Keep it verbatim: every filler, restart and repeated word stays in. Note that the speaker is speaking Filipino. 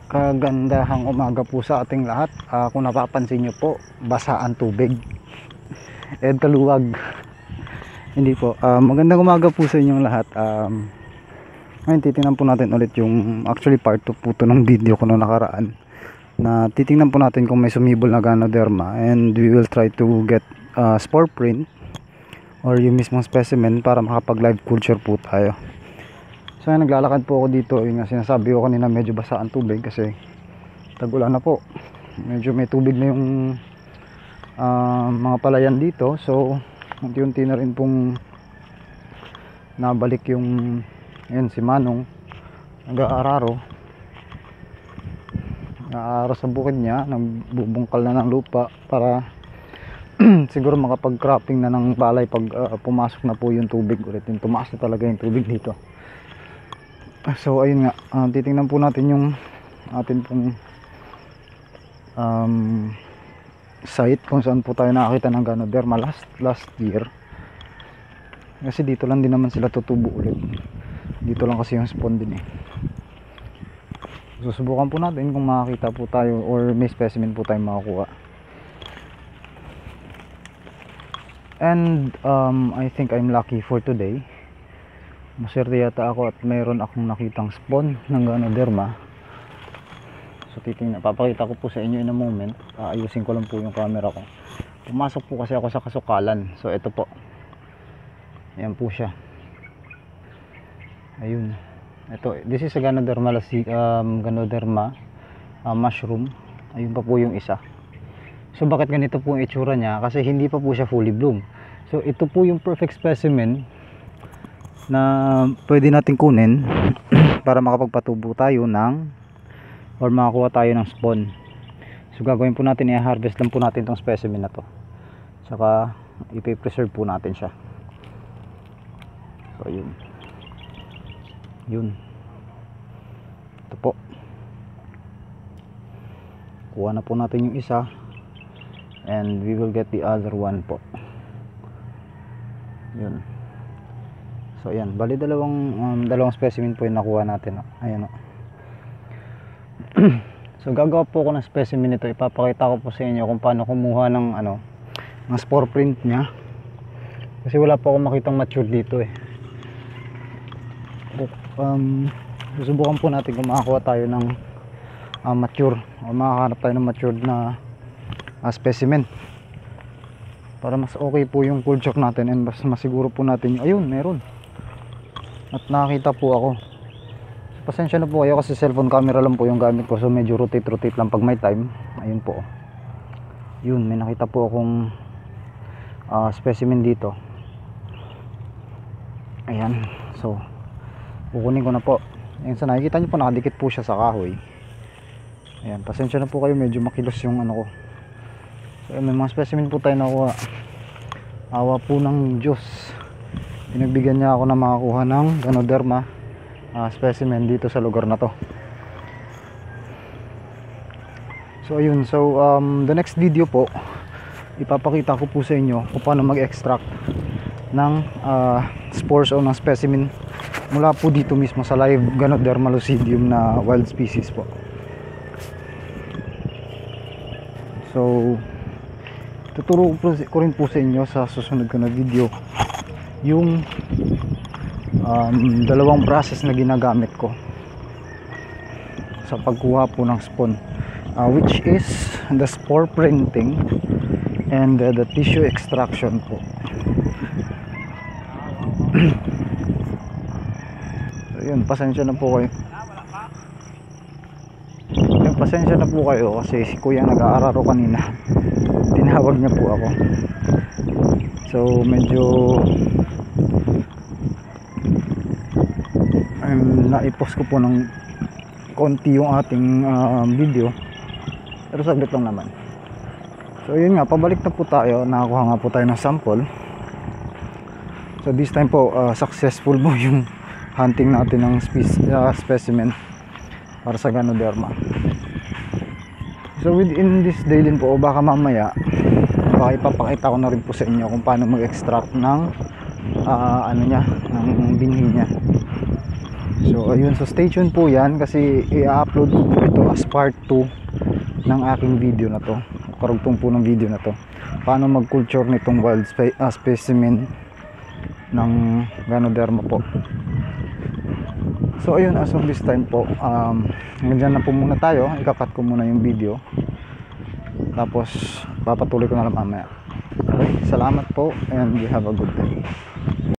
Kagandahang umaga po sa ating lahat. Uh, kung napapansin nyo po, basa ang tubig. Ed kaluwag. Hindi po. Uh, magandang umaga po sa inyong lahat. Um, ngayon titingnan po natin ulit yung actually part two po to ng video ko na nakaraan. Na titingnan po natin kung may sumibol na Ganoderma, and we will try to get uh, spore print or yung mismong specimen para makapag live culture po tayo. So yan, naglalakad po ako dito. Yung nga sinasabi ko kanina, medyo basa ang tubig kasi tag-ulan na po. Medyo may tubig na yung uh, mga palayan dito. So unti-unti na rin pong nabalik yung yan, si Manong nag-aararo nag-aararo sa bukid niya, nagbubungkal na ng lupa para siguro makapag cropping na ng balay pag uh, pumasok na po yung tubig ulit. Yung tumaas na talaga yung tubig dito. So ayun nga, uh, titingnan po natin yung atin pong um, site kung saan po tayo nakakita ng Ganoderma last, last year. Kasi dito lang din naman sila tutubo ulit. Dito lang kasi yung spawn din eh. Susubukan po natin kung makakita po tayo or may specimen po tayo makakuha. And um, I think I'm lucky for today. Maswerte yata ako at mayroon akong nakitang spawn ng Ganoderma. So titingnan, papakita ko po sa inyo in a moment. Aayusin ko lang po yung camera ko. Pumasok po kasi ako sa kasukalan. So ito po, ayan po siya. Ayun, ito, this is a Ganoderma, um, Ganoderma uh, mushroom. Ayun pa po yung isa. So bakit ganito po yung itsura niya? Kasi hindi pa po siya fully bloom. So ito po yung perfect specimen na pwede natin kunin para makapagpatubo tayo ng or makakuha tayo ng spawn. So gagawin po natin, i-harvest lang po natin itong specimen na to, saka ipe-preserve po natin siya. So yun yun ito po, kuha na po natin yung isa and we will get the other one po. Yun. So ayan, bali dalawang um, dalawang specimen po yung nakuha natin. Ayan o. So gagawa po ako ng specimen nito. Ipapakita ko po sa inyo kung paano kumuha ng ano, ng spore print niya. Kasi wala po akong makitang mature dito eh. Um, susubukan po natin kung makakuha tayo ng uh, mature o makahanap tayo ng matured na uh, specimen. Para mas okay po yung culture natin and mas masiguro po natin yung, ayun, meron. At nakakita po ako. Pasensya na po kayo kasi cellphone camera lang po yung gamit ko, so medyo rotate rotate lang pag may time. Ayun po, yun, may nakita po akong uh, specimen dito. Ayan, so kukunin ko na po. Ayun, sa nakikita nyo po, nakadikit po siya sa kahoy. Ayan, pasensya na po kayo, medyo makilos yung ano ko. So may mga specimen po tayo nakuha. Awa po ng Diyos, pinagbigyan niya ako na makakuha ng Ganoderma uh, specimen dito sa lugar na to. So ayun, so um, the next video po, ipapakita ko po sa inyo kung paano mag-extract ng uh, spores o ng specimen mula po dito mismo sa live Ganoderma lucidium na wild species po. So tuturo ko rin po sa inyo sa susunod ko na video yung um, dalawang process na ginagamit ko sa pagkuha po ng spawn, uh, which is the spore printing and uh, the tissue extraction po. So yun, pasensya na po kayo. Yun, pasensya na po kayo kasi si kuya nag-aararo kanina, tinawag niya po ako. So medyo um, naipost ko po ng konti yung ating uh, video, pero saglit lang naman. So yun nga, pabalik na po tayo. Nakakuha nga po tayo ng sample. So this time po uh, successful po yung hunting natin ng spe uh, specimen para sa Ganoderma. So within this day din po, o baka mamaya, baka ipapakita ko na rin po sa inyo kung paano mag-extract ng uh, ano niya, ng binhi niya. So ayun, so stay tuned po yan kasi i-upload ko po ito as part two ng aking video na to, karugtong po ng video na to, paano mag-culture nitong wild spe uh, specimen ng Ganoderma po. So ayun, as of this time po, um, hanggang na po muna tayo. Ikakat ko muna yung video, tapos papatuloy ko na lang mamaya. Okay, salamat po and you have a good day.